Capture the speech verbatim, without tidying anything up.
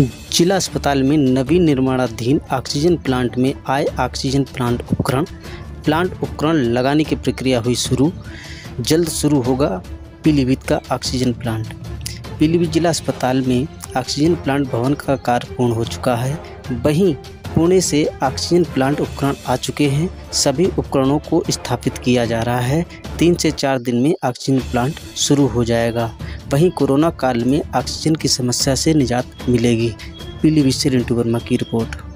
जिला अस्पताल में नवीन निर्माणाधीन ऑक्सीजन प्लांट में आए ऑक्सीजन प्लांट उपकरण प्लांट उपकरण लगाने की प्रक्रिया हुई शुरू। जल्द शुरू होगा पीलीभीत का ऑक्सीजन प्लांट। पीलीभीत जिला अस्पताल में ऑक्सीजन प्लांट भवन का कार्य पूर्ण हो चुका है। वहीं पुणे से ऑक्सीजन प्लांट उपकरण आ चुके हैं। सभी उपकरणों को स्थापित किया जा रहा है। तीन से चार दिन में ऑक्सीजन प्लांट शुरू हो जाएगा। वहीं कोरोना काल में ऑक्सीजन की समस्या से निजात मिलेगी। पीलीभीत से रिंटू वर्मा की रिपोर्ट।